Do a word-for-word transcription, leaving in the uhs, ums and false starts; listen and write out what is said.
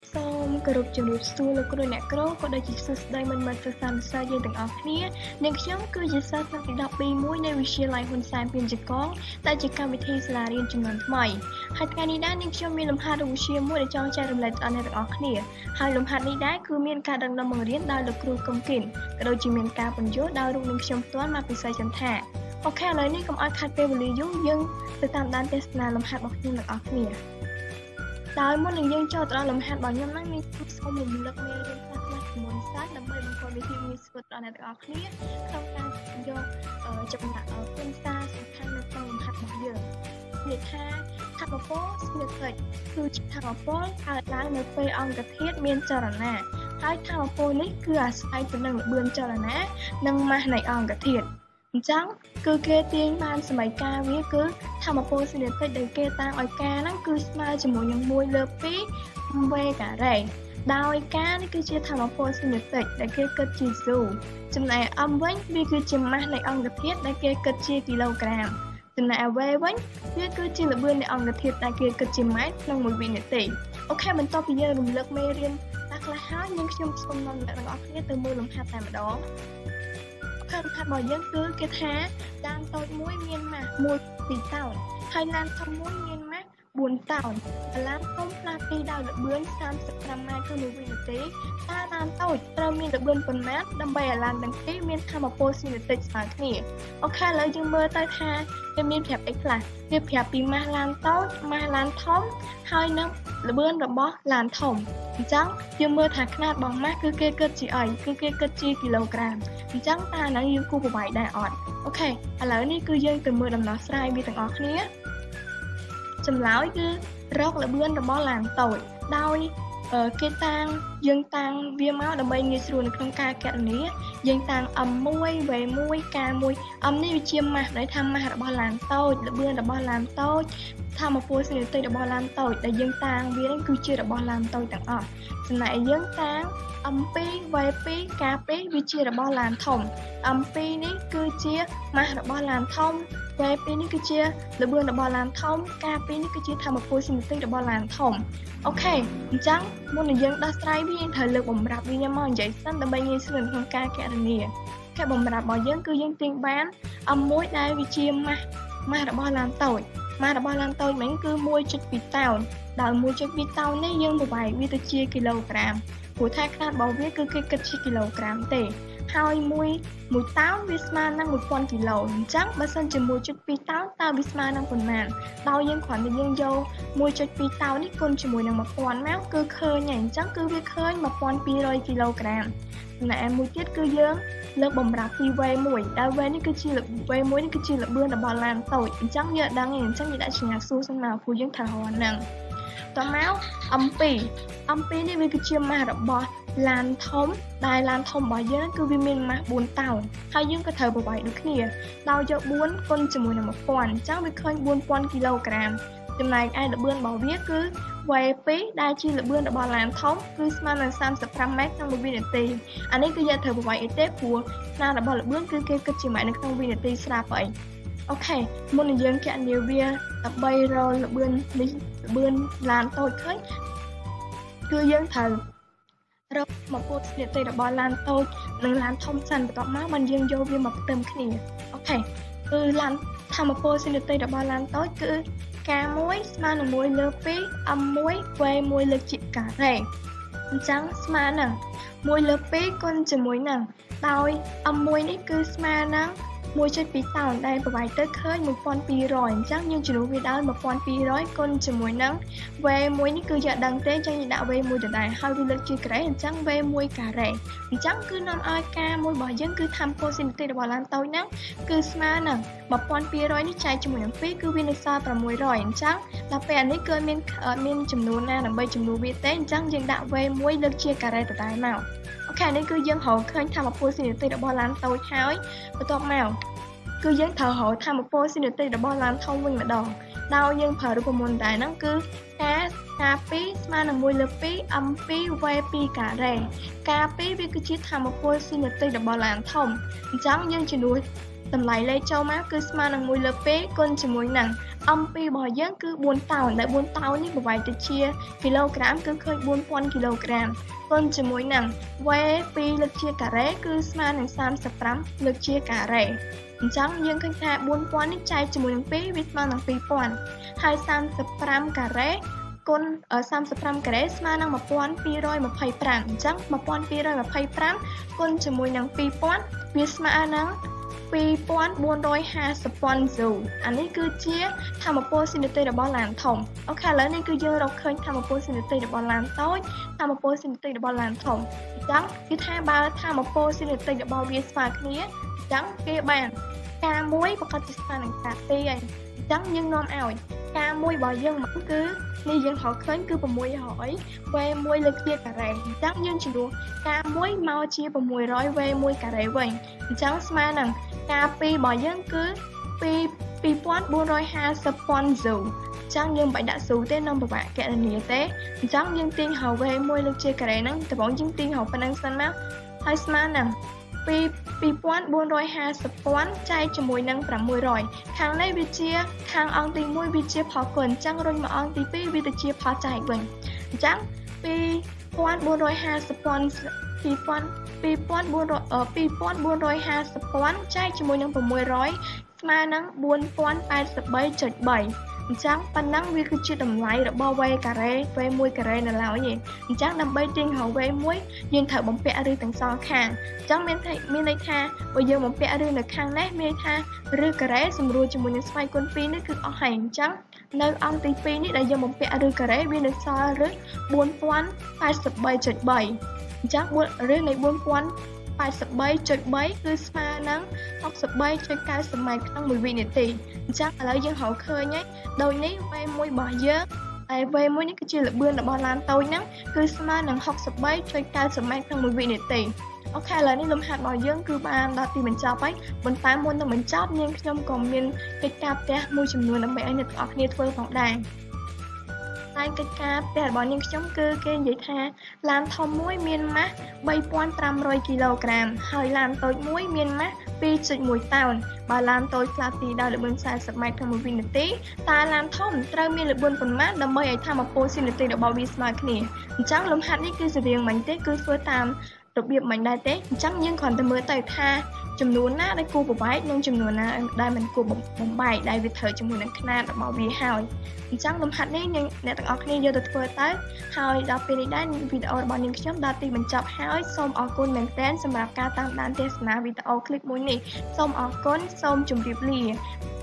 សូមគោរពជំរាបសួរលោកគ្រូអ្នកគ្រូក៏ដូចជាសួស្តីមិត្តមិត្តសិស្សានុសិស្សយើងទាំងអស់គ្នានាងខ្ញុំគឺជាសិស្សឆ្នាំទីដប់ពីរមួយនៃវិទ្យាល័យហ៊ុនសែនពាណិជ្ជករដែលជាកម្មវិធីសាលារៀនចំនួនថ្មីហើយថ្ងៃនេះដែរនាងខ្ញុំមានលំហាត់វិទ្យាមួយដែលចង់ចែករំលែកដល់អ្នកទាំងអស់គ្នាហើយលំហាត់នេះដែរគឺមានការដឹកនាំបង្រៀនដោយលោកគ្រូកុំគិនក៏ដូចជាមានការបញ្យល់ដោយរូបនាងខ្ញុំផ្ទាល់មកពីសិស្សចន្ទថាអូខេឥឡូវនេះកុំឲ្យខាត់ពេលវេលាយូរយើងទៅតាមដានទស្សនាលំហាត់របស់ខ្ញុំទាំងអស់គ្នាដោយមុននឹងយើងចូលទៅដល់លំហាត់របស់ខ្ញុំហ្នឹងមានសូមរំលឹកមេរៀនខ្លះៗជាមួយសិស្សដើម្បីបង្កើនវិធីងាយស្រួលដល់អ្នកទាំងអស់គ្នាក្នុងការយកចំណាក់ខ្លឹមសារសំខាន់នៅក្នុងលំហាត់របស់យើងនិយាយថាថាមពលស្នេហ៍តិចគឺជាថាមពលកើតឡើងនៅពេលអង្គធាតុមានចលនាហើយថាមពលនេះគឺអាស្រ័យទៅនឹងល្បឿនចលនានិងម៉ាស់នៃអង្គធាតុអញ្ចឹងគឺគេទាញបានសម័យកាលវាគឺថាមពលស្នេហ៍តិចដែលគេតាំងឲ្យការហ្នឹងគឺស្មើជាមួយនឹងមួយលើពីវេការ៉េដោយការនេះគឺជាថាមពលស្នេហ៍តិចដែលគេគិតជាស៊ូចំណែក m វិញវាគឺជាម៉ាស់នៃអង្គធាតុដែលគេគិតជាគីឡូក្រាមចំណែក v វិញវាគឺជាល្បឿននៃអង្គធាតុដែលគេគិតជាម៉ែត្រក្នុងមួយវិនាទីអូខេបន្ទាប់ពីយើងរំលឹកមេរៀនខ្លះៗហើយយើងខ្ញុំសូមនាំអ្នកទាំងអស់គ្នាទៅមើលលំហាត់តែម្ដងខាងខាងរបស់យើងគឺគេថាឡានតូចមួយមានម៉ាស់មួយពីរតោនហើយឡានធំមួយមានម៉ាស់បួនតោនឡានធំផ្លាស់ទីដោយល្បឿនសាមសិបប្រាំម៉ែត្រក្នុងមួយវិនាទីតើឡានតូចត្រូវមានល្បឿនប៉ុន្មានដើម្បីឲ្យឡានទាំងពីរមានថាមពលស៊ីនេតិកស្មើគ្នាអូខេឥឡូវយើងមើលទៅថាវាមានប្រាប់អីខ្លះវាប្រាប់ពីម៉ាស់ឡានតូចម៉ាស់ឡានធំហើយនឹងល្បឿនរបស់ឡានធំអញ្ចឹងយើងមើលថាຂະຫນາດរបស់ម៉ាស់គឺគេគិតជាអីគឺគេគិតជាគីឡូក្រាមអញ្ចឹងតើអាហ្នឹងយើងគួរប្រវាយដែរអត់អូខេឥឡូវនេះគឺយើងទៅមើលដំណោះស្រាយវាទាំងអស់គ្នាចម្លើយគឺរកល្បឿនរបស់ឡានតូចដោយគេតាំងយើងតាំងវាមកដើម្បីងាយស្រួលនៅក្នុងការគណនាយើងតាំង m មួយ v មួយ k មួយ m នេះវាជាម៉ាស់ដែលថាម៉ាស់របស់ឡានតូចល្បឿនរបស់ឡានតូចថាមពលស្នេហ៍តិចរបស់ឡានតូចដែលយើងតាំងវានឹងគឺជារបស់ឡានតូចទាំងអស់ចំណែកយើងតាំង m ពីរ v ពីរ k ពីរវាជារបស់ឡានធំ m ពីរនេះគឺជាម៉ាស់របស់ឡានធំ v ពីរនេះគឺជាល្បឿនរបស់ឡានធំ k ពីរនេះគឺជាថាមពលស្នេហ៍តិចរបស់ឡានធំអូខេអញ្ចឹងមុននឹងយើងដោះស្រាយវាយើងត្រូវលើកបំរាប់វាមកនិយាយសិនដើម្បីងាយស្រួលក្នុងការគណនាគេបំរាប់របស់យើងគឺយើងទាញបាន m មួយដែលវាជាម៉ាស់ម៉ាស់របស់ឡានតូចម៉ាស់របស់ឡានតូចមិញគឺ មួយចុចពីរ តោនដោយ មួយចុចពីរ តោននេះយើងប្រវាយវាទៅជាគីឡូក្រាមព្រោះថាຂະຫນាត់របស់វាគឺគេគិតជាគីឡូក្រាមទេហើយមួយមួយតោនវាស្មើនឹងមួយពាន់គីឡូអញ្ចឹងបើសិនជា មួយចុចពីរ តោនតើវាស្មើនឹងប៉ុន្មានដោយយើងគ្រាន់តែយើងយក មួយចុចពីរ តោននេះគុណជាមួយនឹង một nghìn មកគឺឃើញហើយអញ្ចឹងគឺវាឃើញ một nghìn hai trăm គីឡូក្រាមចំណែកមួយទៀតគឺយើងលើកបំរាប់ពី v មួយដែល v នេះគឺជា v មួយនេះគឺជាល្បឿនរបស់ឡានតូចអញ្ចឹងយើងអត់ដឹងទេអញ្ចឹងយើងដាក់សញ្ញាសួរសិនមកព្រោះយើងត្រូវរកហ្នឹងតមក m ពីរ m ពីរនេះវាគឺជាម៉ាស់របស់ឡានធំដែលឡានធំរបស់យើងគឺវាមានម៉ាស់បួនតោនហើយយើងក៏ត្រូវប្រវាយដូចគ្នាដោយយកបួនគុណជាមួយនឹង một nghìn អញ្ចឹងវាឃើញ bốn nghìn គីឡូក្រាមចំណែកឯល្បឿនរបស់វាគឺ v ពីរដែលជាល្បឿនរបស់ឡានធំគឺស្មើនឹងសាមសិបប្រាំម៉ែត្រក្នុងមួយវិនាទីអានេះគឺយើងត្រូវប្រវាយអីទេព្រោះຂະຫນាត់របស់ល្បឿនគឺគេគិតជាម៉ែត្រនៅក្នុងវិនាទីស្រាប់ហើយអូខេមុននឹងយើងគណនាវាដើម្បីរកល្បឿននេះល្បឿនឡានតូចឃើញគឺយើងត្រូវរកមកពុតស្នេហ៍តិចរបស់ឡានតូចនិងឡានធំសិនបន្ទាប់មកបានយើងយកវាមកផ្ទឹមគ្នាអូខេគឺឡានថាមពលស្នេហ៍តិចរបស់ឡានតូចគឺ k មួយស្មើនឹង មួយលើពីរ m មួយ v មួយលើកជាការ៉េអញ្ចឹងស្មើនឹង មួយលើពីរគុណជាមួយនឹងដោយ m មួយនេះគឺស្មើនឹង មួយចុចពីរ តោនដែលប្រវាយទៅឃើញ một nghìn hai trăm អញ្ចឹងយើងជំនួសវាដោយ một nghìn hai trăm គុណជាមួយនឹង v មួយនេះគឺយើងអត់ដឹងទេអញ្ចឹងយើងដាក់ v មួយដដែលហើយវាលើកជាការ៉េអញ្ចឹង v មួយការ៉េអញ្ចឹងគឺនាំឲ្យការមួយរបស់យើងគឺថាមពលស៊ីនេតិករបស់ឡានតូចហ្នឹងគឺស្មើនឹង một nghìn hai trăm នេះចែកជាមួយនឹងពីរគឺវានៅសល់ sáu trăm អញ្ចឹងដល់ពេលអានេះគឺមានមានចំនួនណាដើម្បីជំនួសវាទេអញ្ចឹងយើងដាក់ v មួយលើកជាការ៉េដដែលមកអូខេនេះគឺយើងរកឃើញថាមពលស៊ីនេតិករបស់ឡានតូចហើយបន្ទាប់មកគឺយើងត្រូវរកថាមពលស៊ីនេតិករបស់ឡានធំវិញម្ដងដោយយើងប្រើរូបមន្តដែរហ្នឹងគឺ k k ពីរស្មើនឹង មួយលើពីរ m ពីរ v ពីរការ៉េ k ពីរវាគឺជាថាមពលស៊ីនេតិករបស់ឡានធំអញ្ចឹងយើងជំនួសតម្លៃលេខចូលមកគឺស្មើនឹង មួយលើពីរគុណជាមួយនឹង âm pi bỏ dân cứ buôn tàu lại buôn tàu ní vài từ chia kg cứ khơi buôn pon kg con chỉ mỗi nằng ve pi lực chia cả rễ cứ sma nằng sam sập rắm lực chia cả rễ chẳng dân khơi thà buôn pon ní chạy chỉ mỗi nằng pi vít ma nằng pi pon hai sam sập rắm cả rễ con ở sam sập rắm cả rễ sma nằng một pon pi roi một phay pram chẳng một pon pi roi một phay pram con chỉ mỗi nằng pi pon vít sma nằng pi pon buôn đôi haiสปอนซูอันนี้คือเชี่ยทำมาโพสินเตอร์ดับบอลลานทอมโอเคแล้วนี่คือยังเราเคยทำมาโพสินเตอร์ดับบอลลานโต้ทำมาโพสินเตอร์ดับบอลลานทอมจังคือถ้าบาร์ทำมาโพสินเตอร์ดับบอลวีสปาร์นี้จังเกบันการมวยปกติสถานการณ์เตี้ยจังยังนอนเอาการมวยบ่อยยังมันคือนี่ยังเขาเคยคือประมวยหอยเวมวยเล็กเตี้ยกระไรจังยังชิดูการมวยเมาเชียประมวยร้อยเวมวยกระไรเวจังสมาหนังการปีบ่อยยังคือปีปีป้อนบุญร้อยห้าสปอนซูจังยังไปดักสูเต้นน้องประวัติแกะเนียเต้จังยังตีเขาเวมวยเล็กเชียกระไรนั่งแต่บอกยังตีเขาเป็นนังสันมั้งไฮสมาหนังปีปีป้อนบุญร้อยห้าสปอนใจจมวยนังประมวยร้อยทางในวิเชียทางอังตีมวยวิเชียพอเกินจังรุ่นมาอังตีปีวิเชียพอใจเบิ่งจังปีป้อนบุญร้อยห้าสปอนปีป้อนปีป้อนบุญเอ่อปีป้อนบุญร้อยห้าสปอนใจจมวยนังประมวยร้อยมานังบุญป้อนแปดสิบใบจุดใบจังปันนังวิคือชื่อดำไหลหรือบอเวกะเรเวมวยกะเรนั่นแล้วยี่จังดำใบจริงเขาเวมวยยืนเถอะบอมเปะอะไรต่างซอข้างจังเมนไทเมนไทท่าว่ายืนบอมเปะอะไรในข้างแน่เมนท่าหรือกะเรสำรวจจมูกในสไปก้นปีนี่คือเอาหันจังในอังตีปีนี่ได้ยืนบอมเปะอะไรกะเรวินซอหรือบุญป้อนแปดสิบใบจุดใบจังบุญหรือในบุญป้อนแปดสิบใบจุดใบคือสมานังหกสิบใบจุดเก้าสมัยครั้งมือวินาทีจังอะไรยังเขาเคยไงโดยนี้เวมวยบ่อยเยอะไอเวมวยนี่ก็จะเหลือเบื้องแต่บอลลานโตนังคือสมานังหกสิบใบจุดเก้าสมัยครั้งมือวินาทีโอเคแล้วนี่ลมหายบ่อยเยอะคือบานดาตีเหมือนจับไปบนปลายมวนต้องเหมือนจับยังขยมกลมยันกิจการแต่มวยจำนวนน้ำใบอันนี้ออกเนี่ยทั่วของแดงในกิจการแต่บอลยังขยมคือเกณฑ์ใหญ่แท้ลานทอมมวยเมียนมะใบป้อนตามร้อยกิโลกรัมหอยลานโตมวยเมียนมะปีจุดมวยเต่าบาลานโตคลาตีดาวหรือบนสายสมัยทำมือวินตีตาลานทอมเติมมีหรือบนฝนมาดำเมย์ทำมาโพสินตีดอกบอลวิสมาคนีจังลมหัดนี่คือเสียงมันเต้คือเฟื่อตามระเบียบมันได้เต้จังยังก่อนแต่เมื่อไต่ท่าจำนวนหน้าได้กูบใบยังจำนวนหน้าได้มันกูบ่มใบได้วิเถอจำนวนนั้นขนาดดอกบอลวีหายจังลมหัดนี่ยังในต่างออกนี่เยอะตัวเฟื่อไต่หายดาวเป็นได้วิดีโอบอลยังช่างดาวตีมันจับหายส้มออกกุนแมงแตนสำหรับการตามด้านเทศนาวิดีโอคลิปมุ้ยนี่ส้มออกก้นส้มจุ่มริบลี